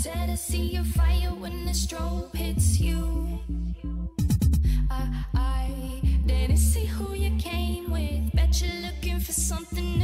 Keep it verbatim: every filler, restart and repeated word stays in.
Said I see your fire when the strobe hits you. I, I didn't see who you came with. Bet you're looking for something